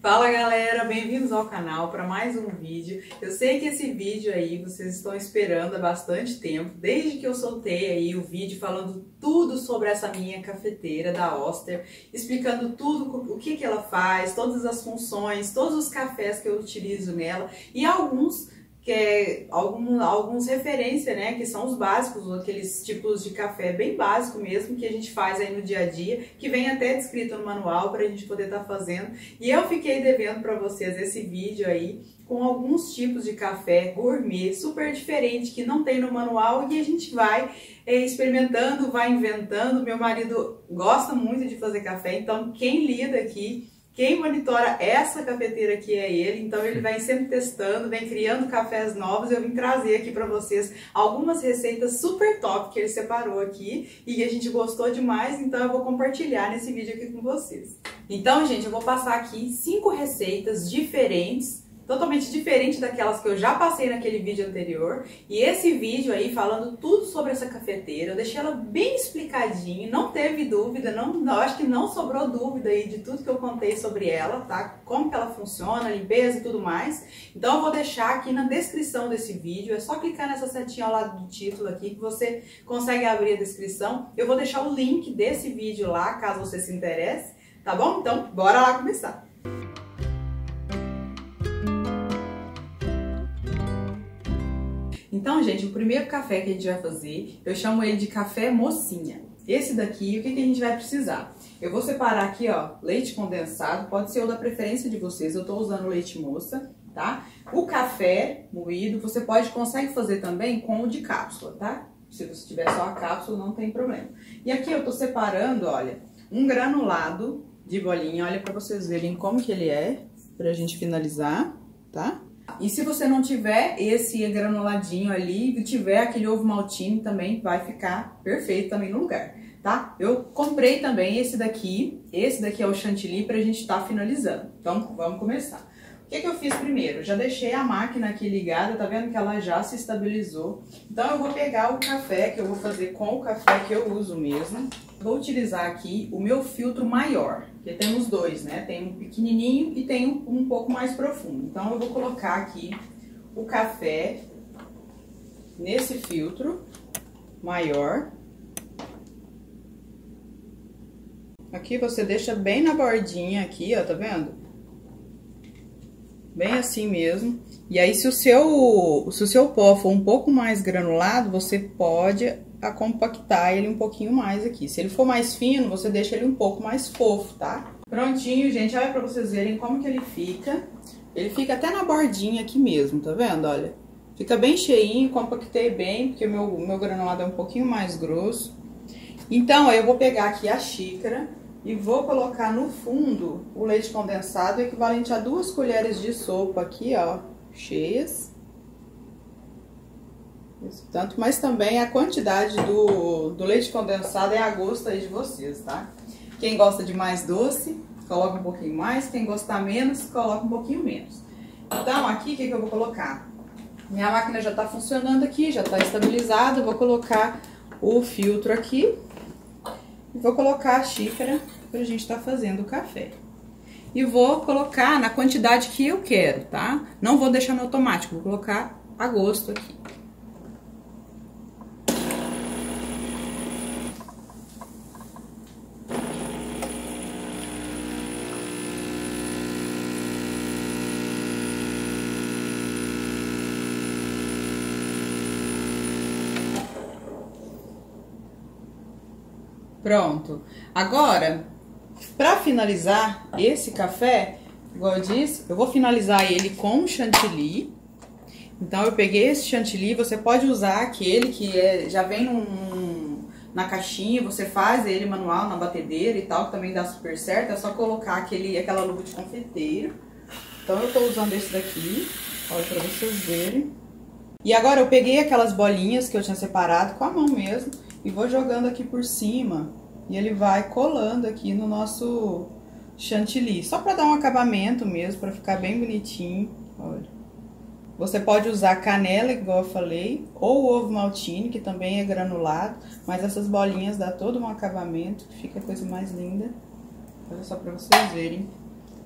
Fala galera, bem-vindos ao canal para mais um vídeo. Eu sei que esse vídeo aí vocês estão esperando há bastante tempo, desde que eu soltei aí o vídeo falando tudo sobre essa minha cafeteira da Oster, explicando tudo o que ela faz, todas as funções, todos os cafés que eu utilizo nela e alguns referência, né, que são os básicos, aqueles tipos de café bem básico mesmo, que a gente faz aí no dia a dia, que vem até descrito no manual para a gente poder estar fazendo. E eu fiquei devendo para vocês esse vídeo aí, com alguns tipos de café gourmet, super diferente, que não tem no manual, e a gente vai experimentando, vai inventando. Meu marido gosta muito de fazer café, então quem lida aqui, quem monitora essa cafeteira aqui é ele, então ele vem sempre testando, vem criando cafés novos. Eu vim trazer aqui para vocês algumas receitas super top que ele separou aqui e que a gente gostou demais, então eu vou compartilhar nesse vídeo aqui com vocês. Então, gente, eu vou passar aqui 5 receitas diferentes, totalmente diferente daquelas que eu já passei naquele vídeo anterior. E esse vídeo aí falando tudo sobre essa cafeteira, eu deixei ela bem explicadinha, não teve dúvida, acho que não sobrou dúvida aí de tudo que eu contei sobre ela, tá? Como que ela funciona, limpeza e tudo mais. Então eu vou deixar aqui na descrição desse vídeo, é só clicar nessa setinha ao lado do título aqui que você consegue abrir a descrição. Eu vou deixar o link desse vídeo lá, caso você se interesse, tá bom? Então bora lá começar! Então, gente, o primeiro café que a gente vai fazer, eu chamo ele de café mocinha. Esse daqui, o que a gente vai precisar? Eu vou separar aqui, ó, leite condensado, pode ser o da preferência de vocês, eu tô usando leite moça, tá? O café moído, você consegue fazer também com o de cápsula, tá? Se você tiver só a cápsula, não tem problema. E aqui eu tô separando, olha, um granulado de bolinha, olha pra vocês verem como que ele é, pra gente finalizar, tá? E se você não tiver esse granuladinho ali, e tiver aquele ovo maltine, também vai ficar perfeito também no lugar, tá? Eu comprei também esse daqui é o chantilly pra gente estar finalizando. Então, vamos começar. O que eu fiz primeiro? Já deixei a máquina aqui ligada, tá vendo que ela já se estabilizou. Então, eu vou pegar o café, que eu vou fazer com o café que eu uso mesmo. Vou utilizar aqui o meu filtro maior, que temos dois, né? Tem um pequenininho e tem um pouco mais profundo. Então, eu vou colocar aqui o café nesse filtro maior. Aqui você deixa bem na bordinha aqui, ó, tá vendo? Bem assim mesmo. E aí, se o seu pó for um pouco mais granulado, você pode compactar ele um pouquinho mais aqui. Se ele for mais fino, você deixa ele um pouco mais fofo, tá? Prontinho, gente. Olha pra vocês verem como que ele fica. Ele fica até na bordinha aqui mesmo, tá vendo? Olha. Fica bem cheinho, compactei bem, porque o meu granulado é um pouquinho mais grosso. Então, eu vou pegar aqui a xícara e vou colocar no fundo o leite condensado, equivalente a 2 colheres de sopa aqui, ó, cheias. Tanto, mas também a quantidade do leite condensado é a gosto aí de vocês, tá? Quem gosta de mais doce, coloca um pouquinho mais. Quem gostar menos, coloca um pouquinho menos. Então, aqui, o que eu vou colocar? Minha máquina já tá funcionando aqui, já tá estabilizada. Eu vou colocar o filtro aqui. E vou colocar a xícara pra gente tá fazendo o café. E vou colocar na quantidade que eu quero, tá? Não vou deixar no automático, vou colocar a gosto aqui. Pronto. Agora, para finalizar esse café, igual eu disse, eu vou finalizar ele com chantilly. Então, eu peguei esse chantilly, você pode usar aquele que já vem na caixinha, você faz ele manual na batedeira e tal, que também dá super certo. É só colocar aquela luva de confeiteiro. Então, eu tô usando esse daqui, olha, pra vocês verem. E agora, eu peguei aquelas bolinhas que eu tinha separado com a mão mesmo e vou jogando aqui por cima. E ele vai colando aqui no nosso chantilly. Só pra dar um acabamento mesmo, pra ficar bem bonitinho. Olha. Você pode usar canela, igual eu falei, ou o ovo maltine, que também é granulado. Mas essas bolinhas dá todo um acabamento, fica a coisa mais linda. Olha só pra vocês verem.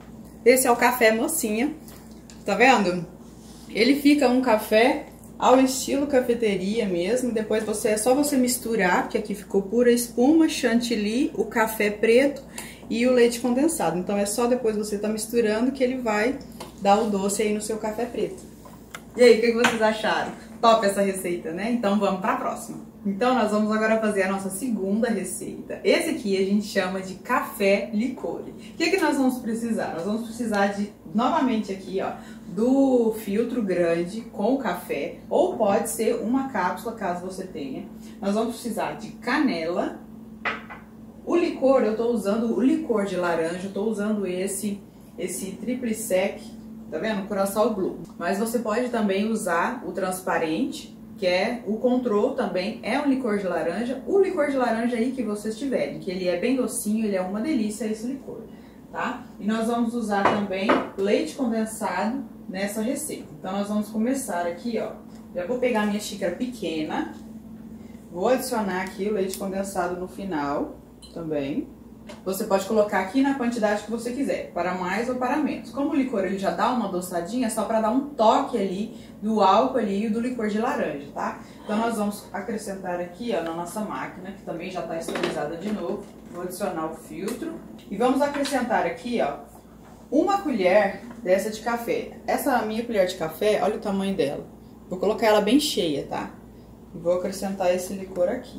Esse é o café mocinha, tá vendo? Ele fica um café ao estilo cafeteria mesmo. Depois é só você misturar, porque aqui ficou pura espuma, chantilly, o café preto e o leite condensado. Então é só depois você tá misturando que ele vai dar o doce aí no seu café preto. E aí, o que vocês acharam? Top essa receita, né? Então vamos para a próxima. Então nós vamos agora fazer a nossa segunda receita. Esse aqui a gente chama de café licore. O que nós vamos precisar? Nós vamos precisar de, novamente aqui, ó, do filtro grande com o café, ou pode ser uma cápsula, caso você tenha. Nós vamos precisar de canela. O licor, eu tô usando o licor de laranja, eu tô usando esse Triple Sec, tá vendo? Curaçao Blue. Mas você pode também usar o transparente, que é o Control também, é um licor de laranja. O licor de laranja aí que vocês tiverem, que ele é bem docinho, ele é uma delícia esse licor, tá? E nós vamos usar também leite condensado nessa receita. Então nós vamos começar aqui, ó. Já vou pegar a minha xícara pequena, vou adicionar aqui o leite condensado no final também. Você pode colocar aqui na quantidade que você quiser, para mais ou para menos. Como o licor ele já dá uma adoçadinha, é só para dar um toque ali do álcool ali e do licor de laranja, tá? Então nós vamos acrescentar aqui, ó, na nossa máquina, que também já está esterilizada de novo. Vou adicionar o filtro e vamos acrescentar aqui, ó, uma colher dessa de café. Essa minha colher de café, olha o tamanho dela. Vou colocar ela bem cheia, tá? E vou acrescentar esse licor aqui.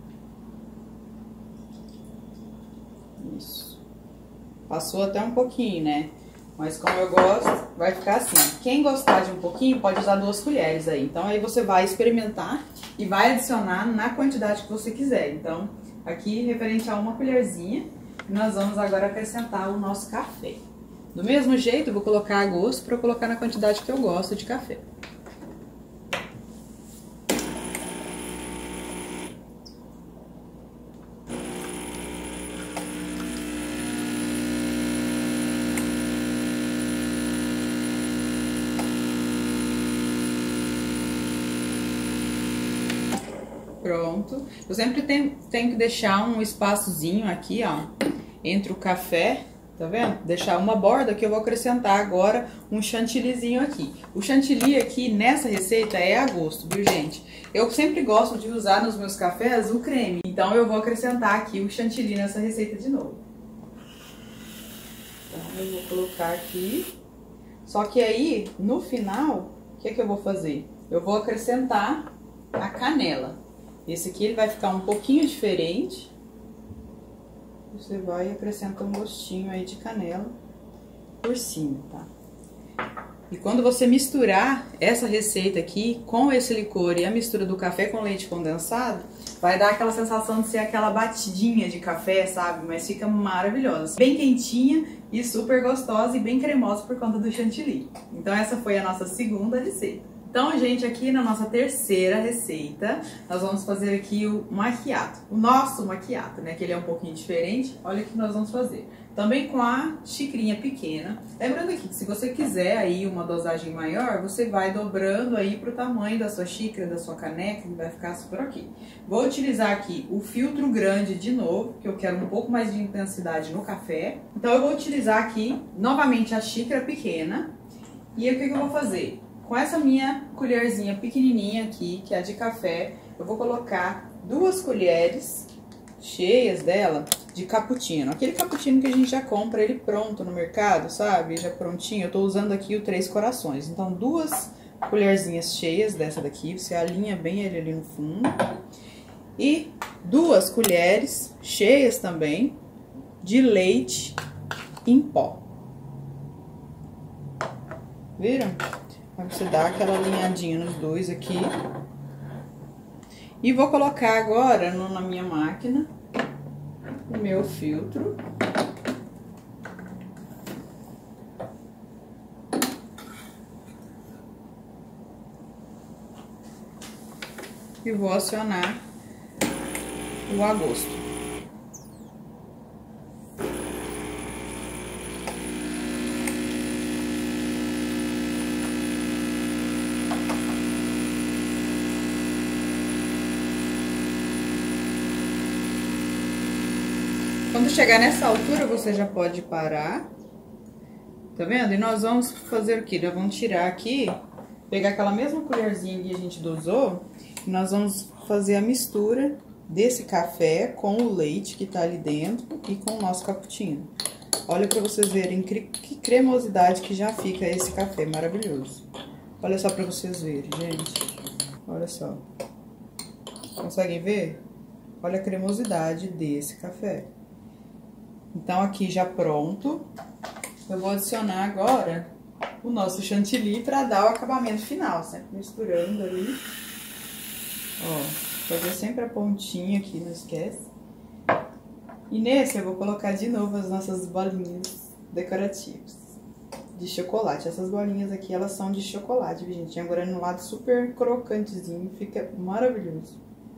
Isso. Passou até um pouquinho, né? Mas como eu gosto, vai ficar assim. Quem gostar de um pouquinho, pode usar 2 colheres aí. Então, aí você vai experimentar e vai adicionar na quantidade que você quiser. Então, aqui, referente a uma colherzinha, nós vamos agora acrescentar o nosso café. Do mesmo jeito, eu vou colocar a gosto para colocar na quantidade que eu gosto de café. Pronto. Eu sempre tenho que deixar um espaçozinho aqui, ó, entre o café, tá vendo? Deixar uma borda que eu vou acrescentar agora um chantillyzinho aqui. O chantilly aqui nessa receita é a gosto, viu, gente? Eu sempre gosto de usar nos meus cafés o creme, então eu vou acrescentar aqui o chantilly nessa receita de novo. Então eu vou colocar aqui. Só que aí, no final, o que eu vou fazer? Eu vou acrescentar a canela. Esse aqui ele vai ficar um pouquinho diferente. Você vai acrescentar um gostinho aí de canela por cima, tá? E quando você misturar essa receita aqui com esse licor e a mistura do café com leite condensado, vai dar aquela sensação de ser aquela batidinha de café, sabe? Mas fica maravilhosa. Bem quentinha e super gostosa e bem cremosa por conta do chantilly. Então essa foi a nossa segunda receita. Então, gente, aqui na nossa terceira receita, nós vamos fazer aqui o macchiato. O nosso macchiato, né? Que ele é um pouquinho diferente. Olha o que nós vamos fazer. Também com a xicrinha pequena. Lembrando aqui que se você quiser aí uma dosagem maior, você vai dobrando aí pro tamanho da sua xícara, da sua caneca, que vai ficar super ok. Vou utilizar aqui o filtro grande de novo, que eu quero um pouco mais de intensidade no café. Então, eu vou utilizar aqui novamente a xícara pequena. E o que eu vou fazer? Com essa minha colherzinha pequenininha aqui, que é a de café, eu vou colocar 2 colheres cheias dela de cappuccino. Aquele cappuccino que a gente já compra ele pronto no mercado, sabe? Já prontinho. Eu tô usando aqui o 3 corações. Então, 2 colherzinhas cheias dessa daqui, você alinha bem ele ali no fundo. E 2 colheres cheias também de leite em pó. Viram? Aí você dá aquela alinhadinha nos dois aqui. E vou colocar agora na minha máquina o meu filtro. E vou acionar o a gosto. Quando chegar nessa altura, você já pode parar Tá vendo? E nós vamos fazer o quê? Nós vamos tirar aqui, pegar aquela mesma colherzinha que a gente dosou, e nós vamos fazer a mistura desse café com o leite que tá ali dentro e com o nosso cappuccino. Olha pra vocês verem que cremosidade que já fica esse café maravilhoso. Olha só pra vocês verem, gente. Olha só. Conseguem ver? Olha a cremosidade desse café. Então, aqui já pronto. Eu vou adicionar agora o nosso chantilly pra dar o acabamento final. Sempre misturando ali. Ó, fazer sempre a pontinha aqui, não esquece. E nesse eu vou colocar de novo as nossas bolinhas decorativas de chocolate. Essas bolinhas aqui, elas são de chocolate, gente. Agora no lado super crocantezinho, fica maravilhoso.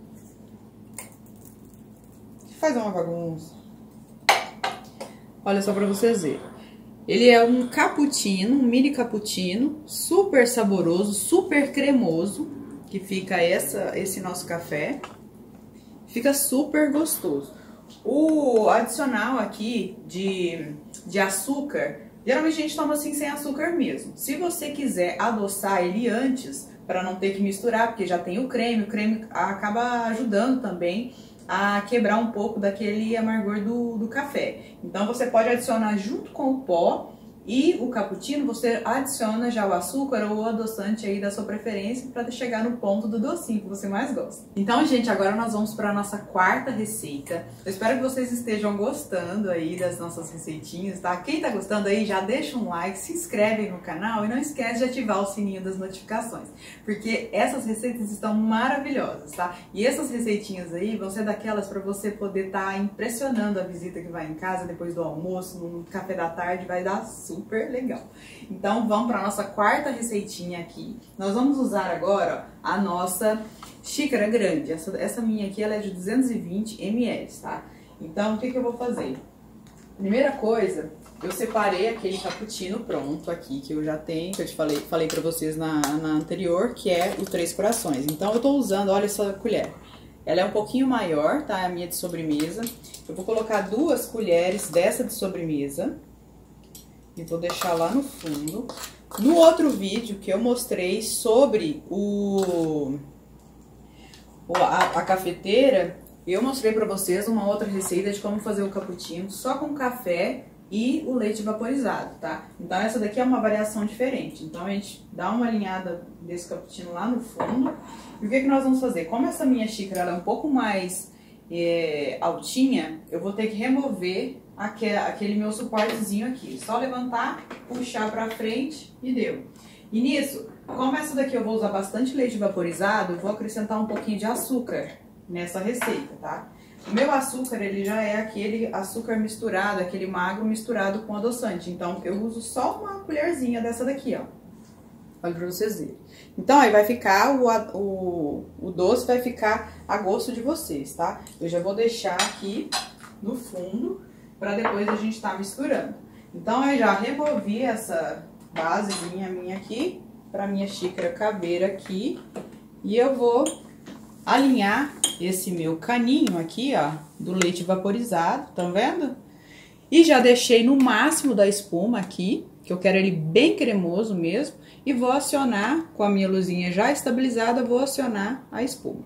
Faz uma bagunça. Olha só pra vocês verem. Ele é um cappuccino, um mini cappuccino, super saboroso, super cremoso, que fica esse nosso café. Fica super gostoso. O adicional aqui de açúcar, geralmente a gente toma assim sem açúcar mesmo. Se você quiser adoçar ele antes, para não ter que misturar, porque já tem o creme acaba ajudando também a quebrar um pouco daquele amargor do café. Então você pode adicionar junto com o pó e o cappuccino, você adiciona já o açúcar ou o adoçante aí da sua preferência para chegar no ponto do docinho que você mais gosta. Então, gente, agora nós vamos para a nossa quarta receita. Eu espero que vocês estejam gostando aí das nossas receitinhas, tá? Quem tá gostando aí, já deixa um like, se inscreve no canal e não esquece de ativar o sininho das notificações, porque essas receitas estão maravilhosas, tá? E essas receitinhas aí vão ser daquelas para você poder estar impressionando a visita que vai em casa depois do almoço, no café da tarde, vai dar super legal. Então vamos para nossa quarta receitinha aqui. Nós vamos usar agora ó, a nossa xícara grande. Essa minha aqui ela é de 220 ml, tá? Então o que eu vou fazer? Primeira coisa, eu separei aquele cappuccino pronto aqui que eu já tenho, que eu te falei para vocês na anterior, que é o Três Corações. Então eu tô usando, olha essa colher. Ela é um pouquinho maior, tá? É a minha de sobremesa. Eu vou colocar 2 colheres dessa de sobremesa. E vou deixar lá no fundo. No outro vídeo que eu mostrei sobre a cafeteira, eu mostrei pra vocês uma outra receita de como fazer o cappuccino só com café e o leite vaporizado, tá? Então essa daqui é uma variação diferente. Então a gente dá uma alinhada desse cappuccino lá no fundo. E o que nós vamos fazer? Como essa minha xícara ela é um pouco mais altinha, eu vou ter que remover aquele meu suportezinho aqui. Só levantar, puxar pra frente e deu. E nisso, como essa daqui eu vou usar bastante leite vaporizado, eu vou acrescentar um pouquinho de açúcar nessa receita, tá? O meu açúcar, ele já é aquele açúcar misturado, aquele magro misturado com adoçante. Então, eu uso só uma colherzinha dessa daqui, ó. Olha pra vocês verem. Então, aí vai ficar, o doce vai ficar a gosto de vocês, tá? Eu já vou deixar aqui no fundo, pra depois a gente tá misturando. Então, eu já removi essa basezinha minha aqui, pra minha xícara caber aqui. E eu vou alinhar esse meu caninho aqui, ó, do leite vaporizado, tá vendo? E já deixei no máximo da espuma aqui, que eu quero ele bem cremoso mesmo. E vou acionar, com a minha luzinha já estabilizada, vou acionar a espuma.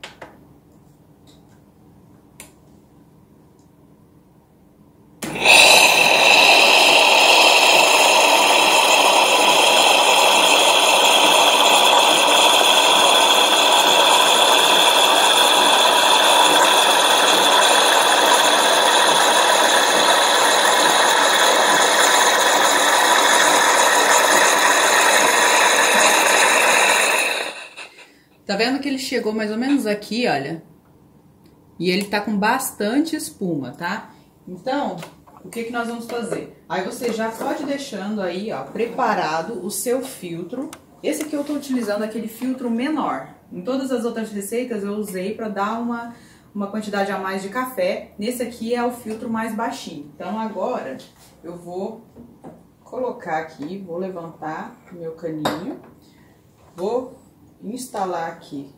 Tá vendo que ele chegou mais ou menos aqui, olha? E ele tá com bastante espuma, tá? Então, o que nós vamos fazer? Aí você já pode ir deixando aí, ó, preparado o seu filtro. Esse aqui eu tô utilizando aquele filtro menor. Em todas as outras receitas eu usei pra dar uma quantidade a mais de café. Nesse aqui é o filtro mais baixinho. Então agora eu vou colocar aqui, vou levantar o meu caninho, vou instalar aqui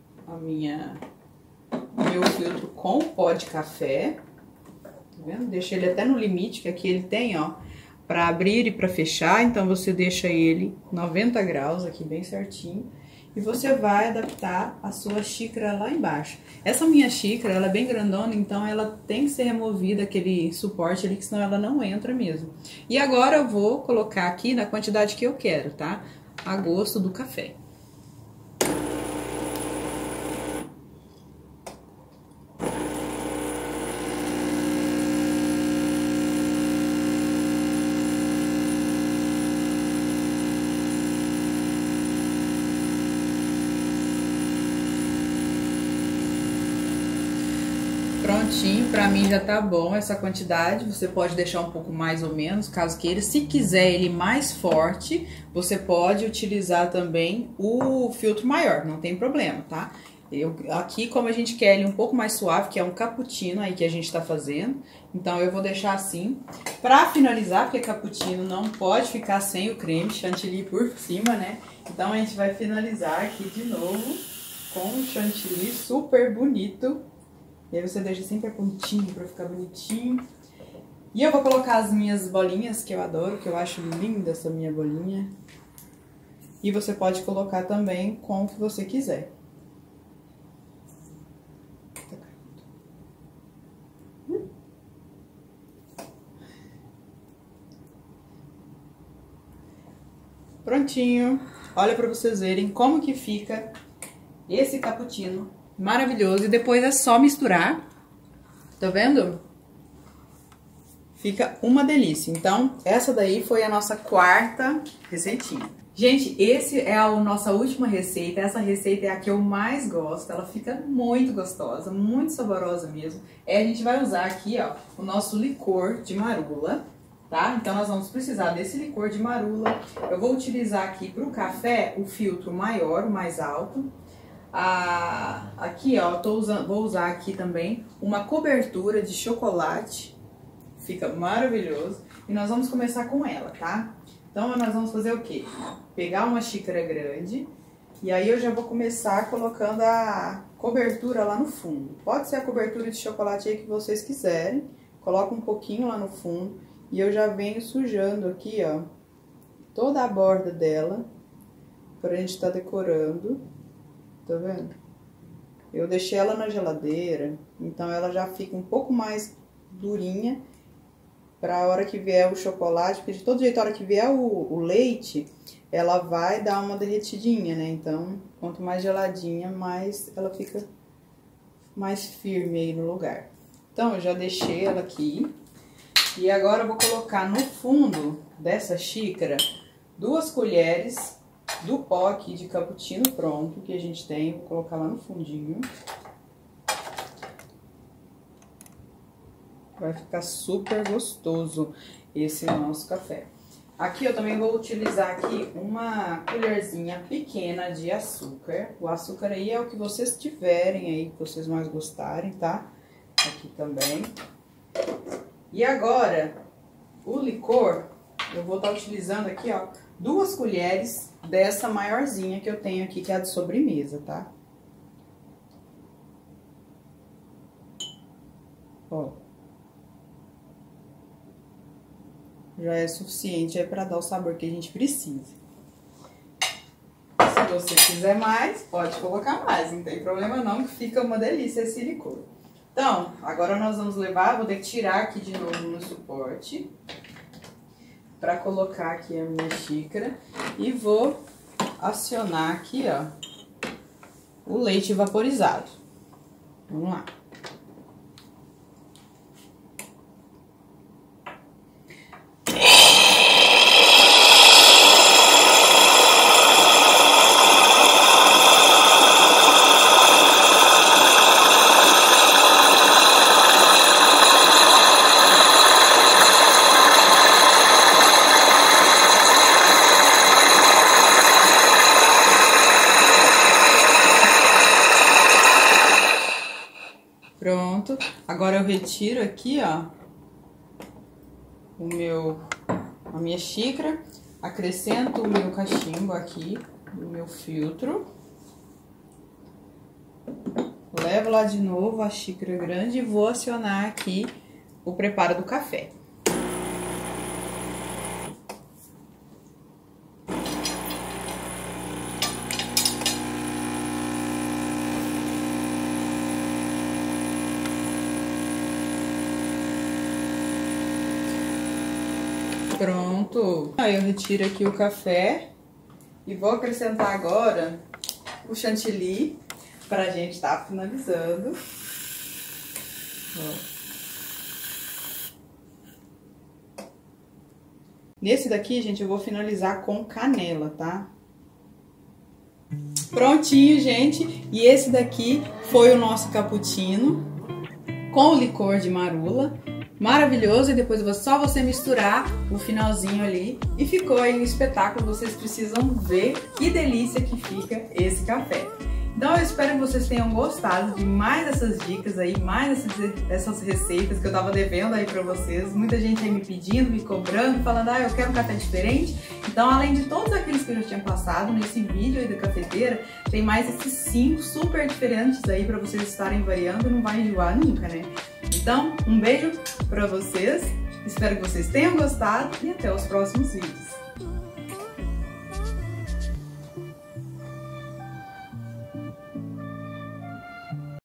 meu filtro com pó de café, tá vendo? Deixei ele até no limite, que aqui ele tem, ó, para abrir e para fechar, então você deixa ele 90 graus aqui bem certinho. E você vai adaptar a sua xícara lá embaixo. Essa minha xícara, ela é bem grandona, então ela tem que ser removida aquele suporte ali, que senão ela não entra mesmo. E agora eu vou colocar aqui na quantidade que eu quero, tá? A gosto do café. Prontinho, pra mim já tá bom essa quantidade. Você pode deixar um pouco mais ou menos, caso queira. Se quiser ele mais forte, você pode utilizar também o filtro maior, não tem problema, tá? Aqui, como a gente quer ele um pouco mais suave, que é um cappuccino aí que a gente tá fazendo, então eu vou deixar assim. Pra finalizar, porque cappuccino não pode ficar sem o creme chantilly por cima, né? Então a gente vai finalizar aqui de novo com um chantilly super bonito. E aí você deixa sempre a pontinha pra ficar bonitinho. E eu vou colocar as minhas bolinhas, que eu adoro, que eu acho linda essa minha bolinha. E você pode colocar também com o que você quiser. Prontinho. Olha pra vocês verem como que fica esse cappuccino maravilhoso. E depois é só misturar. Tá vendo? Fica uma delícia. Então, essa daí foi a nossa quarta receitinha. Gente, esse é a nossa última receita. Essa receita é a que eu mais gosto. Ela fica muito gostosa, muito saborosa mesmo. A gente vai usar aqui, ó, o nosso licor de marula, tá? Então, nós vamos precisar desse licor de marula. Eu vou utilizar aqui para o café o filtro maior, o mais alto. Aqui, ó, vou usar aqui também uma cobertura de chocolate, fica maravilhoso. E nós vamos começar com ela, tá? Então, nós vamos fazer o quê? Pegar uma xícara grande e aí eu já vou começar colocando a cobertura lá no fundo. Pode ser a cobertura de chocolate aí que vocês quiserem, coloca um pouquinho lá no fundo e eu já venho sujando aqui, ó, toda a borda dela pra gente tá decorando. Tá vendo? Eu deixei ela na geladeira, então ela já fica um pouco mais durinha pra hora que vier o chocolate, porque de todo jeito, a hora que vier o leite, ela vai dar uma derretidinha, né? Então, quanto mais geladinha, mais ela fica mais firme aí no lugar. Então, eu já deixei ela aqui. E agora eu vou colocar no fundo dessa xícara 2 colheres do pó aqui de cappuccino pronto que a gente tem. Vou colocar lá no fundinho. Vai ficar super gostoso esse nosso café. Aqui eu também vou utilizar aqui uma colherzinha pequena de açúcar. O açúcar aí é o que vocês tiverem aí, que vocês mais gostarem, tá? Aqui também. E agora, o licor, eu vou estar utilizando aqui, ó, 2 colheres dessa maiorzinha que eu tenho aqui, que é a de sobremesa, tá? Ó. Já é suficiente aí pra dar o sabor que a gente precisa. Se você quiser mais, pode colocar mais, não tem problema não, que fica uma delícia esse licor. Então, agora nós vamos levar, vou ter que tirar aqui de novo no suporte para colocar aqui a minha xícara e vou acionar aqui, ó, o leite vaporizado. Vamos lá. Pronto, agora eu retiro aqui, ó, a minha xícara, acrescento o meu cachimbo aqui, do meu filtro, levo lá de novo a xícara grande e vou acionar aqui o preparo do café. Pronto. Aí eu retiro aqui o café e vou acrescentar agora o chantilly pra gente estar finalizando. Ó. Nesse daqui, gente, eu vou finalizar com canela, tá? Prontinho, gente. E esse daqui foi o nosso cappuccino com licor de marula. Maravilhoso. E depois só você misturar o finalzinho ali. E ficou aí um espetáculo. Vocês precisam ver que delícia que fica esse café. Então eu espero que vocês tenham gostado de mais dessas dicas aí, mais dessas receitas que eu tava devendo aí pra vocês. Muita gente aí me pedindo, me cobrando, falando, eu quero um café diferente. Então, além de todos aqueles que eu já tinha passado nesse vídeo aí da cafeteira, tem mais esses 5 super diferentes aí pra vocês estarem variando e não vai enjoar nunca, né? Então, um beijo pra vocês, espero que vocês tenham gostado e até os próximos vídeos.